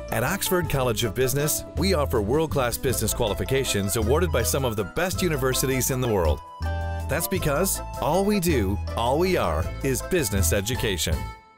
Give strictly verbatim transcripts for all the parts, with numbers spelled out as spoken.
At Oxford College of Business, we offer world-class business qualifications awarded by some of the best universities in the world. That's because all we do, all we are, is business education.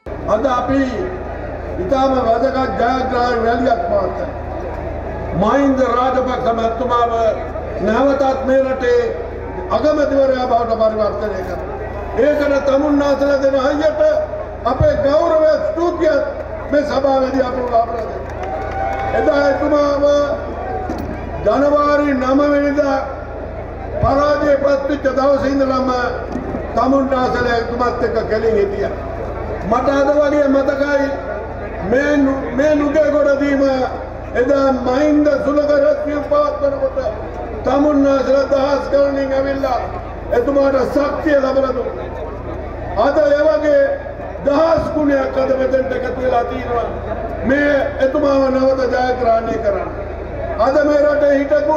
Mahinda Rajapaksa මැතිතුමාව නැවතත් මේ රටේ අගමැතිවරයා බවට පරිවර්තනය කරනවා. ඒකට තමුන්නාසලා දෙන හයියට අපේ ගෞරවය ස්තුතිය මේ සභාවේදී අපට ලබා දෙනවා. එදා එතුමාව ජනවාරි නව වෙනිදා පරාජය පත්විච්ච දවසේ ඉඳලම තමුන්නාසලා එතුමත් එක්ක කෙලින් හිටියා. මට අද වගේ මතකයි මේ මේ නුගේගොඩදීම එදා මහින්ද සුලක රැස්වීම පවත්වනකොට තමුන්නාසලා දහස් ගණනින් ඇවිල්ලා එතුමාට ශක්තිය ලැබලා දුන්නා. අද ඒ වගේ දහස් ගුණයක් අද මෙතෙන්ට එකතු වෙලා තියෙනවා මේ එතුමාව නැවත ජයග්‍රහණය කරන්න. අද මේ රටේ හිටපු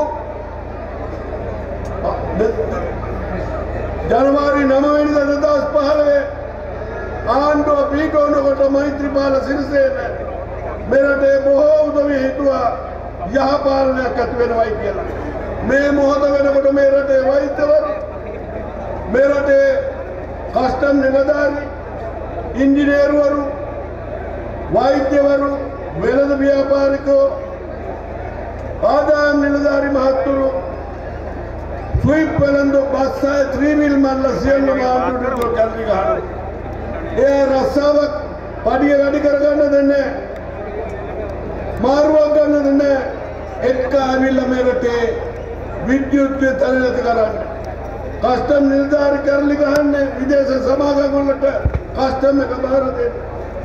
ජනවාරි නව වෙනිදා දෙදහස් පහළොව ආණ්ඩුව පිටවනකොට මෛත්‍රීපාල සිරිසේන මේ රටේ බොහෝ උදවිය හිතුවා යහපාලනයක් ඇති වෙනවයි කියලා. මේ මොහොත වෙනකොට මේ රටේ වෛද්‍යවරු, මේ රටේ කස්ටම් නිලධාරී, ඉංජිනේරුවරු, වෛද්‍යවරු, වෙළඳ ව්‍යාපාරිකයෝ, ආදායම් නිලධාරී මහත්තුරු, ස්වීප් වෙළඳ බස් ආය ත්‍රිවිල් මල්ල සියල්ලම ආණ්ඩුවට කල්ලි ගහනවා. ඒ රස්සාවක් පඩිය වැඩි කරගන්න දෙන්නේ මාරුවක් ගන්න දෙන්නේ එක්ක ඇවිල්ලා මේ රටේ විද්‍යුත් තලනත කරන්න. කස්ටම් නිලධාරී කරලි ගහන්නේ විදේශ සමාගම් වලට කස්ටම් එක බාර දෙන්න.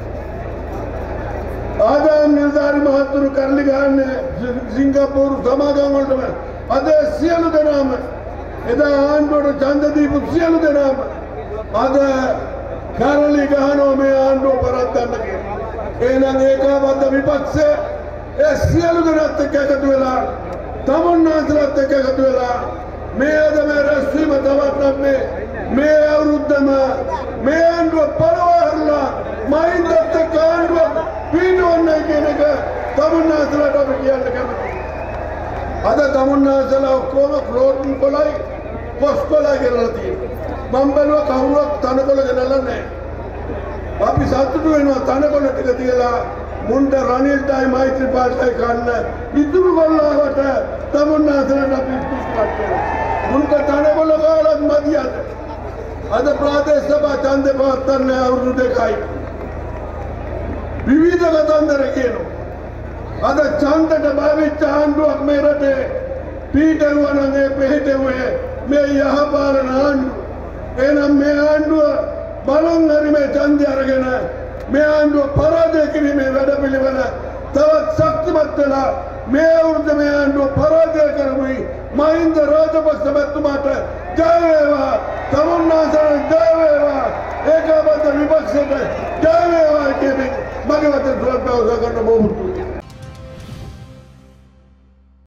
ආදායම් නිලධාරී මහත්තුරු කරලි ගහන්නේ සිංගප්පූරු සමාගම් වලට. අද සියලු දෙනාම එදා ආණ්ඩුවට ඡන්ද දීපු සියලු දෙනාම අද කරලි ගහනවා මේ ආණ්ඩුව පරද්දන්න කියලා. එහෙනම් ඒකාබද්ධ විපක්ෂය ඒ සියලු දෙනාත් එක්ක එකතු වෙලා තමුන්නාසලාත් එක්ක එකතු වෙලා මේ අද මේ රැස්වීම තවත් මේ මේ අවුරුද්දම මේ ආණ්ඩුව පරවහරලා මහින්දත් එක්ක ආණ්ඩුව පිටවන්නේ කියන එක තමුන්නාසලාට අපි කියන්න කැමතියි. අද තමුන්නාසලා ඔක්කොම ක්‍රෝටන් කොලයි පොස් කොලයි කියලා තියෙනවා. මම බැලුවා කවුරුත් තනකොළ ගෙනල්ලා නැහැ. අපි සතුටු වෙනවා තනකොළ ටික තියලා මුන්ට රනිල්ටයි මෛත්‍රීපාලටයි කන්න ඉතුරු කොල්ලාවට තමුන්නාසලට අපි ඉස්තුස්පත් කරනවා. මුන්ට තනකොළ කාලත් මදියට. අද ප්‍රාදේශ සභා ඡන්දේ පවත්වන්නේ අවුරුදු දෙකයි. විවිධ කතන්දර කියනවා. අද ඡන්දට බැවිච්ච ආණ්ඩුවක් මේ රටේ පීඩරුවා නම් ඒ පිළිටුවේ මේ යහපාලන ආණ්ඩුව. එහෙනම් මේ ආණ්ඩුව බලන් හරි මේ ඡන්දය අරගෙන මේ ආණ්ඩුව පරාජය කිරීමේ වැඩපිළිවෙල තවත් ශක්තිමත් වෙලා මේ අවුරුද්ද මේ ආණ්ඩුව පරාජය කරමුයි. මහින්ද රාජපක්ෂ මැතිතුමාට ජය වේවා, තමුන්නාසලට ජය වේවා, ඒකාබද්ධ විපක්ෂයට ජය වේවා කියන මගේ වචන සුවපත් කරන බොහෝ